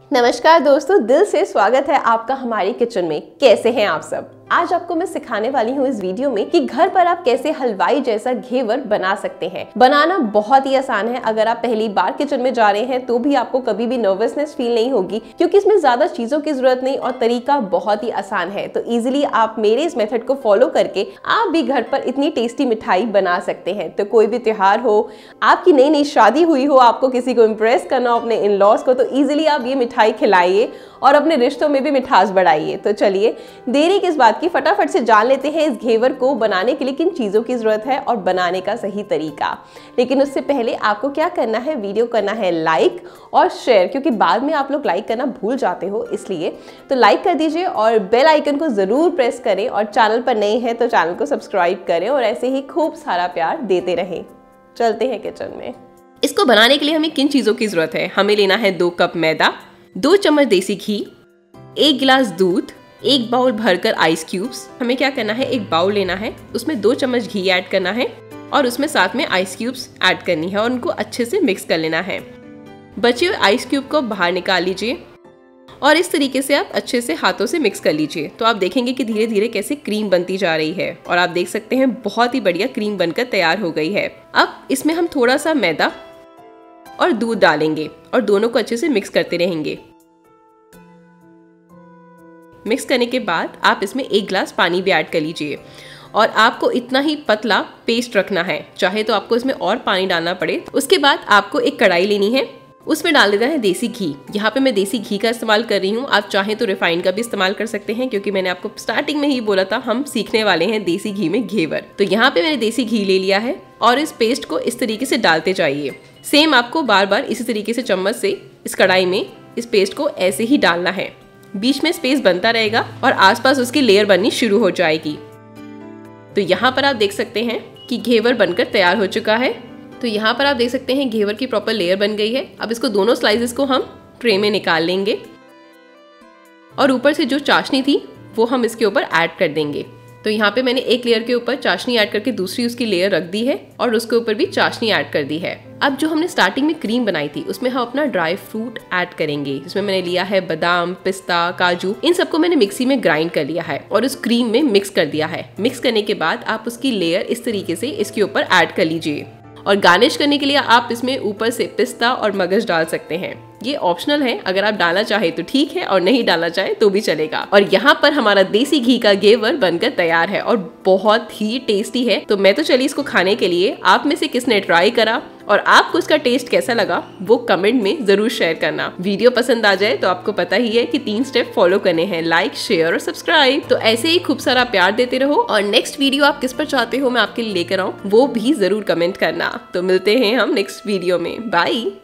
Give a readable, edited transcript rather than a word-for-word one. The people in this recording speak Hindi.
नमस्कार दोस्तों, दिल से स्वागत है आपका हमारी किचन में। कैसे हैं आप सब? आज आपको मैं सिखाने वाली हूँ इस वीडियो में कि घर पर आप कैसे हलवाई जैसा घेवर बना सकते हैं। बनाना बहुत ही आसान है। अगर आप पहली बार किचन में जा रहे हैं तो भी आपको कभी भी नर्वसनेस फील नहीं होगी, क्योंकि इसमें ज्यादा चीजों की जरूरत नहीं और तरीका बहुत ही आसान है। तो इजिली आप मेरे इस मेथड को फॉलो करके आप भी घर पर इतनी टेस्टी मिठाई बना सकते हैं। तो कोई भी त्योहार हो, आपकी नई नई शादी हुई हो, आपको किसी को इम्प्रेस करना हो अपने इन लॉज को, तो इजिली आप ये मिठाई खिलाइए और अपने रिश्तों में भी मिठास बढ़ाइए। तो चलिए देरी किस बात की, फटाफट से जान लेते हैं इस घेवर को बनाने के लिए किन चीजों की जरूरत है और बनाने का सही तरीका। लेकिन उससे पहले आपको क्या करना है, वीडियो करना है लाइक और शेयर, क्योंकि बाद में आप लोग लाइक करना भूल जाते हो, इसलिए तो लाइक कर दीजिए और बेल आइकन को जरूर प्रेस करें। और चैनल पर नए हैं तो चैनल को सब्सक्राइब करें और ऐसे ही खूब सारा प्यार देते रहें। चलते हैं किचन में। इसको बनाने के लिए हमें किन चीजों की जरूरत है? हमें लेना है 2 कप मैदा, 2 चम्मच देसी घी, 1 गिलास दूध, 1 बाउल भरकर आइस क्यूब्स। हमें क्या करना है, एक बाउल लेना है, उसमें 2 चम्मच घी ऐड करना है और उसमें साथ में आइस क्यूब्स ऐड करनी है और उनको अच्छे से मिक्स कर लेना है। बचे हुए आइस क्यूब को बाहर निकाल लीजिए और इस तरीके से आप अच्छे से हाथों से मिक्स कर लीजिए। तो आप देखेंगे कि धीरे धीरे कैसे क्रीम बनती जा रही है और आप देख सकते हैं बहुत ही बढ़िया क्रीम बनकर तैयार हो गई है। अब इसमें हम थोड़ा सा मैदा और दूध डालेंगे और दोनों को अच्छे से मिक्स करते रहेंगे। मिक्स करने के बाद आप इसमें 1 गिलास पानी भी ऐड कर लीजिए और आपको इतना ही पतला पेस्ट रखना है, चाहे तो आपको इसमें और पानी डालना पड़े। उसके बाद आपको एक कढ़ाई लेनी है, उसमें डाल देना है देसी घी। यहाँ पे मैं देसी घी का इस्तेमाल कर रही हूँ, आप चाहें तो रिफाइंड का भी इस्तेमाल कर सकते हैं, क्योंकि मैंने आपको स्टार्टिंग में ही बोला था हम सीखने वाले हैं देसी घी में घेवर। तो यहाँ पे मैंने देसी घी ले लिया है और इस पेस्ट को इस तरीके से डालते जाइए। सेम आपको बार बार इसी तरीके से चम्मच से इस कढ़ाई में इस पेस्ट को ऐसे ही डालना है। बीच में स्पेस बनता रहेगा और आसपास उसकी लेयर बननी शुरू हो जाएगी। तो यहाँ पर आप देख सकते हैं कि घेवर बनकर तैयार हो चुका है। तो यहाँ पर आप देख सकते हैं घेवर की प्रॉपर लेयर बन गई है। अब इसको दोनों स्लाइसेस को हम ट्रे में निकाल लेंगे और ऊपर से जो चाशनी थी वो हम इसके ऊपर ऐड कर देंगे। तो यहाँ पे मैंने एक लेयर के ऊपर चाशनी ऐड करके दूसरी उसकी लेयर रख दी है और उसके ऊपर भी चाशनी ऐड कर दी है। अब जो हमने स्टार्टिंग में क्रीम बनाई थी उसमें हम अपना ड्राई फ्रूट ऐड करेंगे। इसमें मैंने लिया है बादाम, पिस्ता, काजू, इन सबको मैंने मिक्सी में ग्राइंड कर लिया है और उस क्रीम में मिक्स कर दिया है। मिक्स करने के बाद आप उसकी लेयर इस तरीके से इसके ऊपर ऐड कर लीजिए और गार्निश करने के लिए आप इसमें ऊपर से पिस्ता और मगज डाल सकते हैं। ये ऑप्शनल है, अगर आप डालना चाहे तो ठीक है और नहीं डालना चाहे तो भी चलेगा। और यहाँ पर हमारा देसी घी का घेवर बनकर तैयार है और बहुत ही टेस्टी है। तो मैं तो चली इसको खाने के लिए। आप में से किसने ट्राई करा और आपको इसका टेस्ट कैसा लगा वो कमेंट में जरूर शेयर करना। वीडियो पसंद आ जाए तो आपको पता ही है कि 3 स्टेप फॉलो करने हैं, लाइक, शेयर और सब्सक्राइब। तो ऐसे ही खूब सारा प्यार देते रहो और नेक्स्ट वीडियो आप किस पर चाहते हो मैं आपके लिए लेकर आऊँ वो भी जरूर कमेंट करना। तो मिलते हैं हम नेक्स्ट वीडियो में। बाय।